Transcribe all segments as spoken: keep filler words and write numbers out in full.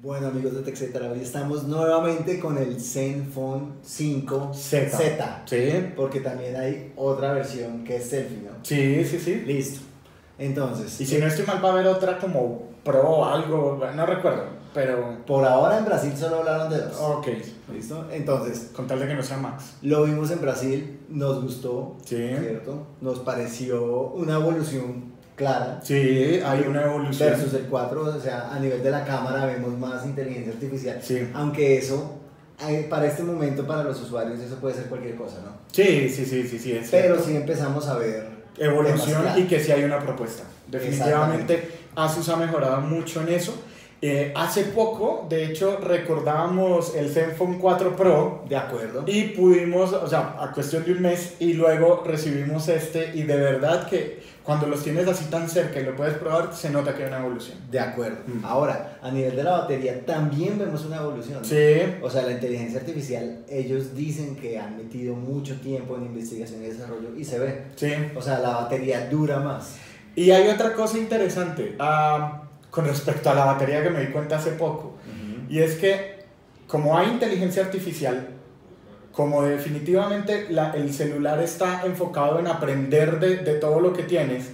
Bueno, amigos de TechCetera, hoy estamos nuevamente con el Zenfone cinco Z. Z. Sí. Porque también hay otra versión que es selfie, ¿no? Sí, sí, sí. Listo. Entonces, Y si no estoy mal, va a haber otra como Pro o algo, no recuerdo, pero... por ahora en Brasil solo hablaron de dos. Ok. ¿Listo? Entonces, Con tal de que no sea Max. lo vimos en Brasil, nos gustó, Sí. ¿cierto? Nos pareció una evolución clara. Sí, hay una evolución. Versus el cuatro, o sea, a nivel de la cámara vemos más inteligencia artificial. Sí. Aunque eso, eh, para este momento, para los usuarios, eso puede ser cualquier cosa, ¿no? Sí, sí, sí, sí, sí. Es Pero cierto. sí empezamos a ver Evolución temas y claros. que sí hay una propuesta. Definitivamente Asus ha mejorado mucho en eso. Eh, hace poco, de hecho, recordábamos el Zenfone cuatro Pro De acuerdo. y pudimos, o sea, a cuestión de un mes y luego recibimos este y de verdad que cuando los tienes así tan cerca y lo puedes probar, se nota que hay una evolución. De acuerdo. Mm. Ahora, a nivel de la batería también vemos una evolución, ¿no? Sí, O sea, la inteligencia artificial, ellos dicen que han metido mucho tiempo en investigación y desarrollo y se ve. sí. O sea, la batería dura más. Y hay otra cosa interesante ah, con respecto a la batería que me di cuenta hace poco. Y es que como hay inteligencia artificial, como definitivamente la, el celular está enfocado en aprender de, de todo lo que tienes,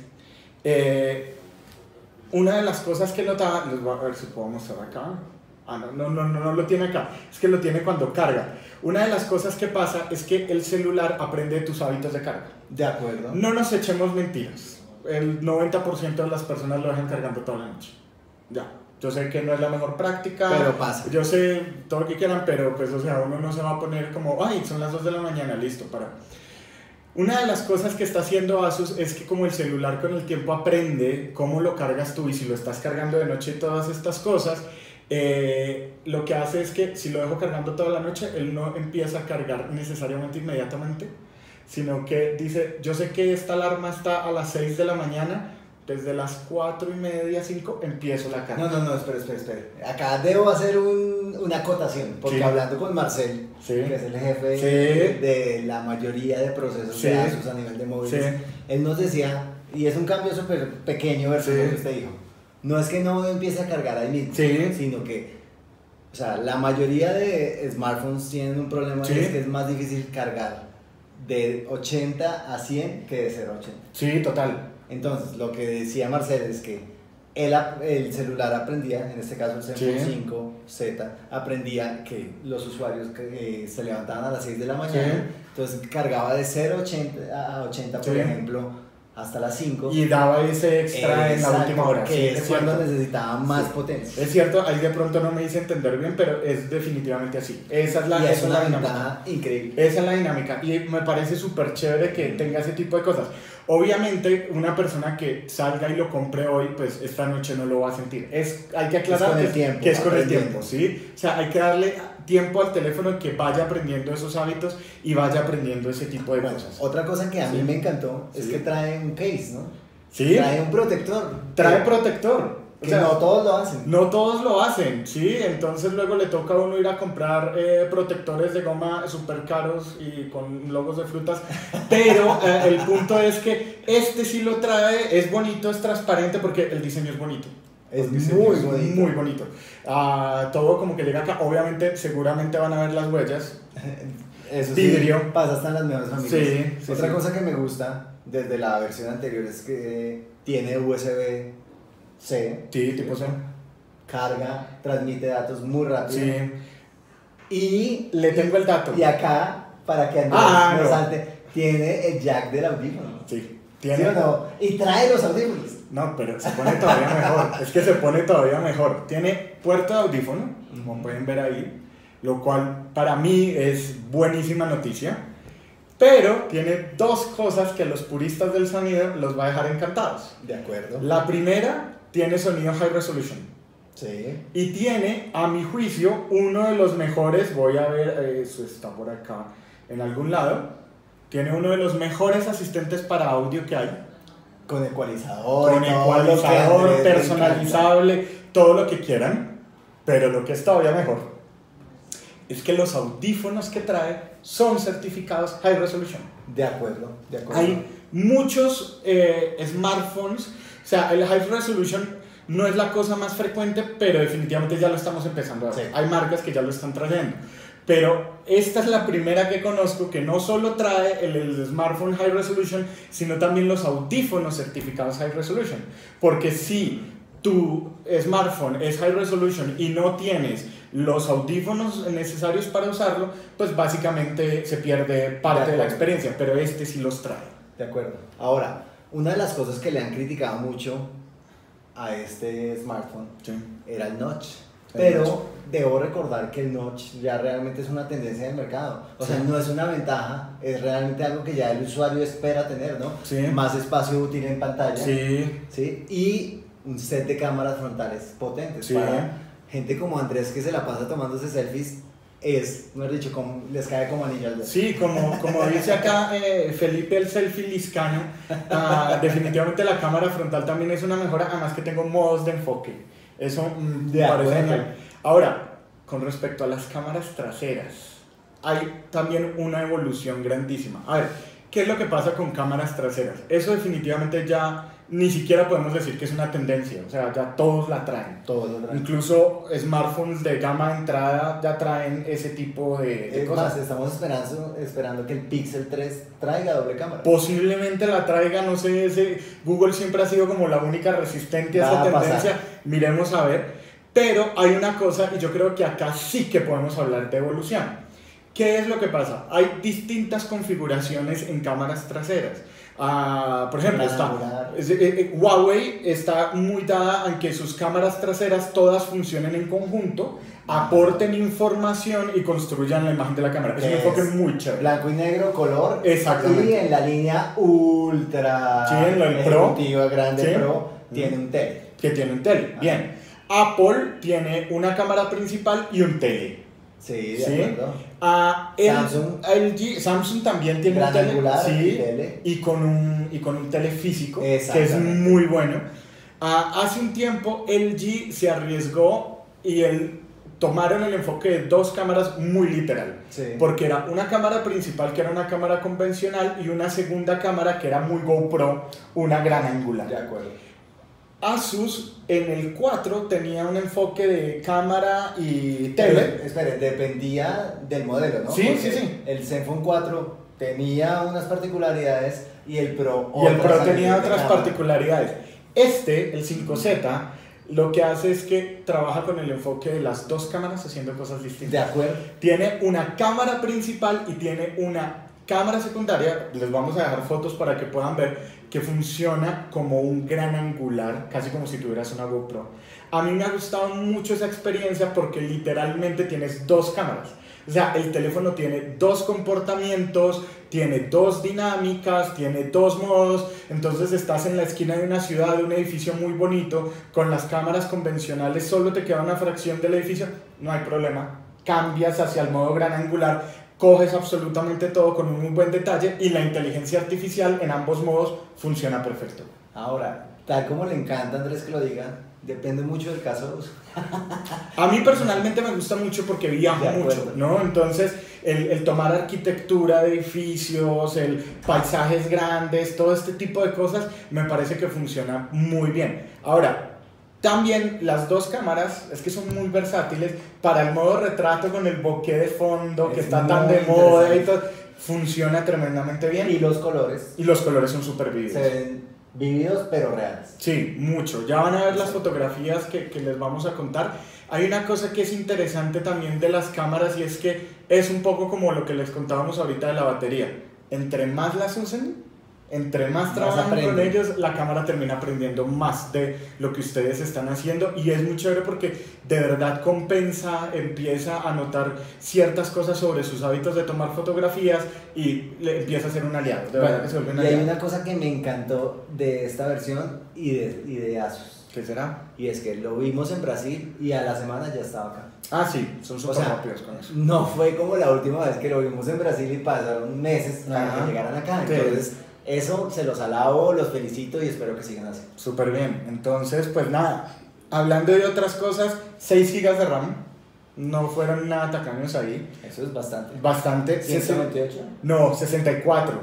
eh, una de las cosas que notaba, les voy a ver si puedo mostrar acá. Ah, no, no, no, no, no lo tiene acá, es que lo tiene cuando carga. Una de las cosas que pasa es que el celular aprende de tus hábitos de carga. De acuerdo. No nos echemos mentiras. El noventa por ciento de las personas lo dejan cargando toda la noche. Ya. Yo sé que no es la mejor práctica. Pero pasa. Yo sé todo lo que quieran, pero pues, o sea, uno no se va a poner como, ay, son las dos de la mañana, listo, para. Una de las cosas que está haciendo Asus es que como el celular con el tiempo aprende cómo lo cargas tú y si lo estás cargando de noche y todas estas cosas, eh, lo que hace es que si lo dejo cargando toda la noche, él no empieza a cargar necesariamente inmediatamente, sino que dice, yo sé que esta alarma está a las seis de la mañana, desde las cuatro y media, cinco, empiezo la carga. No, no, no, espera, espera, espera. Acá debo hacer un, una acotación, porque Sí. hablando con Marcel, Sí. que es el jefe Sí. de la mayoría de procesos Sí. de Asus a nivel de móviles, Sí. él nos decía, y es un cambio súper pequeño versus Sí. lo que usted dijo, no es que no empiece a cargar ahí mismo, Sí. sino que, o sea, la mayoría de smartphones tienen un problema, Sí. y es que es más difícil cargar de ochenta a cien que de cero a ochenta. Sí, total. Entonces, lo que decía Marcel es que él, ap- el celular aprendía, en este caso el Zenfone Sí. cinco Z, aprendía que los usuarios que, eh, se levantaban a las seis de la mañana, Sí. entonces cargaba de cero a ochenta, a ochenta por Sí. ejemplo, hasta las cinco. Y daba ese extra en la Exacto, última hora. que Sí, es es cuando cierto. necesitaba más Sí. potencia. Es cierto, ahí de pronto no me hice entender bien, pero es definitivamente así. Esa es la, y esa es es una la dinámica. ventaja increíble. Esa es la dinámica y me parece súper chévere que tenga ese tipo de cosas. Obviamente, una persona que salga y lo compre hoy, pues esta noche no lo va a sentir. Es, hay que aclarar Es con el que, tiempo, que es con el aprendiendo. tiempo, ¿sí? O sea, hay que darle tiempo al teléfono que vaya aprendiendo esos hábitos y vaya aprendiendo ese tipo de Bueno, cosas. otra cosa que a mí Sí. me encantó es Sí. que trae un case, ¿no? ¿Sí? Trae un protector. Trae que- protector. O Que sea, no todos lo hacen. No todos lo hacen, ¿sí? Entonces luego le toca a uno ir a comprar eh, protectores de goma súper caros y con logos de frutas, pero eh, el punto es que este sí lo trae, es bonito, es transparente porque el diseño es bonito. Es El diseño muy es bonito. Muy bonito. Ah, todo como que llega acá, obviamente seguramente van a ver las huellas. Eso Vidrio. sí, pasa hasta en las mejores familias. Sí, sí, Otra sí. cosa que me gusta desde la versión anterior es que tiene U S B C. Sí, tipo C. Carga, transmite datos muy rápido. Sí. Y, Le tengo el dato. y acá, para que Andrés Ah, no no. salte, tiene el jack del audífono. Sí. ¿Sí Tiene... o no? Y trae los audífonos. No, pero se pone todavía mejor. Es que se pone todavía mejor. Tiene puerto de audífono, como pueden ver ahí, lo cual para mí es buenísima noticia. Pero tiene dos cosas que a los puristas del sonido los va a dejar encantados. De acuerdo. La primera, tiene sonido high resolution. Sí. Y tiene, a mi juicio, uno de los mejores, voy a ver, eh, eso está por acá en algún lado, tiene uno de los mejores asistentes para audio que hay. Con ecualizador. Con y todo lo que ecualizador, Andrés le personalizable, todo lo que quieran, pero lo que es todavía mejor es que los audífonos que trae son certificados High Resolution. encanta. De acuerdo, de acuerdo. Hay muchos eh, smartphones, o sea, el High Resolution no es la cosa más frecuente, pero definitivamente ya lo estamos empezando a ver. Sí. Hay marcas que ya lo están trayendo. Pero esta es la primera que conozco que no solo trae el, el smartphone High Resolution, sino también los audífonos certificados High Resolution. Porque si tu smartphone es High Resolution y no tienes los audífonos necesarios para usarlo, pues básicamente se pierde parte de, de la experiencia, pero este sí los trae. De acuerdo. Ahora, una de las cosas que le han criticado mucho a este smartphone Sí. era el notch. El Pero notch. debo recordar que el notch ya realmente es una tendencia del mercado. O sea, Sí. no es una ventaja, es realmente algo que ya el usuario espera tener, ¿no? Sí. Más espacio útil en pantalla. Sí. ¿Sí? Y un set de cámaras frontales potentes. Sí. Para gente como Andrés que se la pasa tomándose selfies, es, no he dicho, como, les cae como anillo al dedo. Sí, como, como dice acá eh, Felipe el selfie liscano, uh, definitivamente la cámara frontal también es una mejora, además que tengo modos de enfoque. Eso mm, De me parece acuerdo. genial. Ahora, con respecto a las cámaras traseras, hay también una evolución grandísima. A ver, ¿qué es lo que pasa con cámaras traseras? Eso definitivamente ya ni siquiera podemos decir que es una tendencia, o sea, ya todos la traen. Todo lo trae. Incluso smartphones de gama de entrada ya traen ese tipo de, de Es cosas. más, estamos esperando, esperando que el Pixel tres traiga doble cámara. Posiblemente la traiga, no sé, ese, Google siempre ha sido como la única resistente a Va esa a pasar. tendencia, miremos a ver. Pero hay una cosa, y yo creo que acá sí que podemos hablar de evolución. ¿Qué es lo que pasa? Hay distintas configuraciones en cámaras traseras. Uh, por ejemplo, está, es, eh, eh, Huawei está muy dada en que sus cámaras traseras todas funcionen en conjunto, aporten información y construyan la imagen de la cámara. Es un enfoque muy chévere. Blanco y negro, color. Exactamente. Y en la línea ultra Sí, en el Pro. ejecutiva, grande Sí. Pro, tiene Mm. un tele. Que tiene un tele. Ah. Bien. Apple tiene una cámara principal y un tele. Sí, de ¿Sí? acuerdo. Ah, el- Samsung. L G, Samsung también tiene Gran un tele. angular Sí, y tele. y con un, y con un tele físico, que es Exactamente. muy bueno. Ah, hace un tiempo L G se arriesgó y el, tomaron el enfoque de dos cámaras muy literal. Sí. Porque era una cámara principal que era una cámara convencional y una segunda cámara que era muy GoPro, una gran angular. De acuerdo. Asus en el cuatro tenía un enfoque de cámara y tele. Pero, espere, dependía del modelo, ¿no? Sí, Porque sí, sí. El Zenfone cuatro tenía unas particularidades y el Pro Y el Pro otras tenía de otras cámara. particularidades. Este, el cinco Z, lo que hace es que trabaja con el enfoque de las dos cámaras haciendo cosas De distintas. acuerdo. Tiene una cámara principal y tiene una cámara secundaria. Les vamos a dejar fotos para que puedan ver que funciona como un gran angular, casi como si tuvieras una GoPro. A mí me ha gustado mucho esa experiencia porque literalmente tienes dos cámaras. O sea, el teléfono tiene dos comportamientos, tiene dos dinámicas, tiene dos modos. Entonces estás en la esquina de una ciudad, de un edificio muy bonito, con las cámaras convencionales solo te queda una fracción del edificio, no hay problema. Cambias hacia el modo gran angular, coges absolutamente todo con un muy buen detalle y la inteligencia artificial en ambos modos funciona perfecto. Ahora, tal como le encanta a Andrés que lo diga, depende mucho del caso de uso. A mí personalmente me gusta mucho porque viajo De acuerdo. mucho, ¿no? Entonces, el, el tomar arquitectura de edificios, el paisajes grandes, todo este tipo de cosas, me parece que funciona muy bien. Ahora, también las dos cámaras, es que son muy versátiles, para el modo retrato con el bokeh de fondo, que Es está tan muy de moda y interesante. todo, funciona tremendamente bien. Y los colores Y los colores son súper vividos. se ven vividos pero reales. Sí, mucho. Ya van a ver las Exacto. fotografías que, que les vamos a contar. Hay una cosa que es interesante también de las cámaras y es que es un poco como lo que les contábamos ahorita de la batería. Entre más las usen, entre más Más trabajan con aprenden. ellos, la cámara termina aprendiendo más de lo que ustedes están haciendo y es muy chévere porque de verdad compensa, empieza a notar ciertas cosas sobre sus hábitos de tomar fotografías y le empieza a ser un aliado. De verdad que se vuelve un Y hay aliado. una cosa que me encantó de esta versión y de, y de Asus. ¿Qué será? Y es que lo vimos en Brasil y a la semana ya estaba acá. Ah, sí, son súper sea, rápidos con eso. No fue como la última vez que lo vimos en Brasil y pasaron meses para Ajá. que llegaran acá. Sí. Entonces, eso se los alabo, los felicito y espero que sigan así. Súper bien. Entonces, pues nada, hablando de otras cosas, seis gigas de RAM, no fueron nada tacaños ahí. Eso es bastante. Bastante. ciento veintiocho. No, sesenta y cuatro.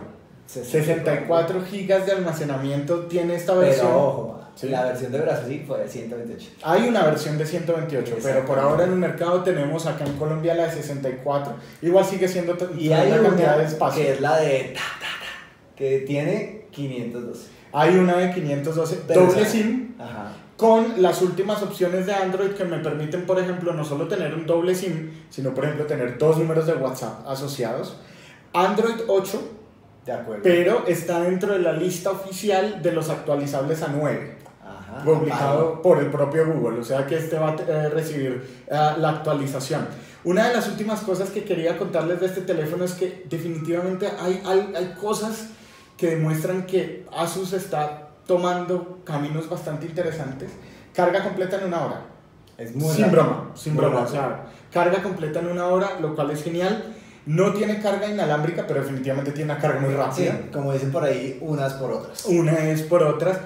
sesenta y cuatro gigas de almacenamiento tiene esta versión. Pero ojo, ¿sí? La versión de Brasil fue de ciento veintiocho. Hay una versión de ciento veintiocho, pero por ahora en el mercado tenemos acá en Colombia la de sesenta y cuatro. Igual sigue siendo y hay una cantidad de una espacio. que es la de ta, ta, ta, que tiene quinientos doce. Hay una de quinientos doce, Pero doble esa- SIM, Ajá. con las últimas opciones de Android que me permiten, por ejemplo, no solo tener un doble SIM, sino, por ejemplo, tener dos números de WhatsApp asociados. Android ocho, De acuerdo. pero está dentro de la lista oficial de los actualizables a nueve, Ajá. publicado Vale. por el propio Google, o sea que este va a eh, recibir eh, la actualización. Una de las últimas cosas que quería contarles de este teléfono es que definitivamente hay, hay, hay cosas que demuestran que Asus está tomando caminos bastante interesantes. Carga completa en una hora. Es muy sin rápido. broma, sin Muy broma. O rápido. sea, carga completa en una hora, lo cual es genial. No tiene carga inalámbrica, pero definitivamente tiene una carga muy rápida. Sí, como dicen por ahí, unas por otras. Una es por otras.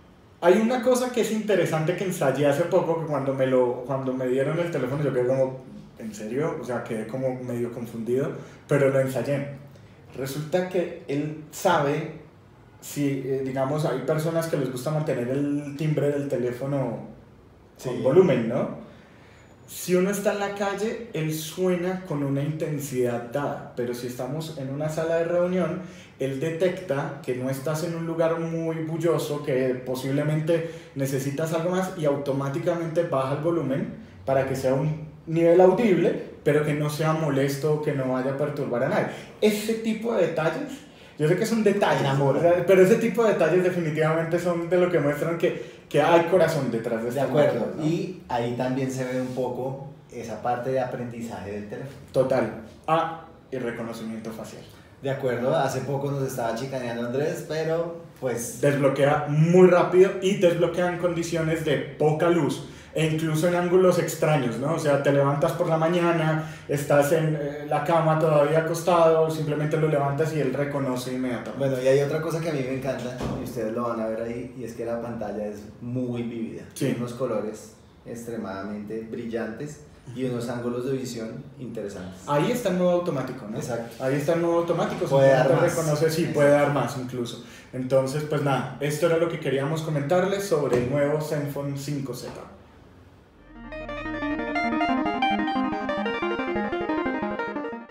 Hay una cosa que es interesante que ensayé hace poco, que cuando me, lo, cuando me dieron el teléfono yo quedé como, ¿en serio? O sea, quedé como medio confundido, pero lo ensayé. Resulta que él sabe si, eh, digamos, hay personas que les gusta mantener el timbre del teléfono con Sí. volumen, ¿no? Si uno está en la calle, él suena con una intensidad dada, pero si estamos en una sala de reunión, él detecta que no estás en un lugar muy bulloso, que posiblemente necesitas algo más y automáticamente baja el volumen para que sea un nivel audible, pero que no sea molesto, que no vaya a perturbar a nadie. Ese tipo de detalles, yo sé que son detalles, Enamora. o sea, pero ese tipo de detalles definitivamente son de lo que muestran que, que hay corazón detrás de De esta acuerdo. máquina, ¿no? Y ahí también se ve un poco esa parte de aprendizaje del teléfono. Total. Ah, y reconocimiento facial. De acuerdo, hace poco nos estaba chicaneando Andrés, pero pues Desbloquea muy rápido y desbloquea en condiciones de poca luz e incluso en ángulos extraños, ¿no? O sea, te levantas por la mañana, estás en eh, la cama todavía acostado, simplemente lo levantas y él reconoce inmediatamente. bueno, y hay otra cosa que a mí me encanta, y ustedes lo van a ver ahí, y es que la pantalla es muy vívida. Sí. Tiene unos colores extremadamente brillantes y unos ángulos de visión interesantes. Ahí está el modo automático, ¿no? Exacto. Ahí está el modo automático, Puede dar simplemente más. reconoce, sí, puede dar más incluso. Entonces, pues nada, esto era lo que queríamos comentarles sobre el nuevo Zenfone cinco Z.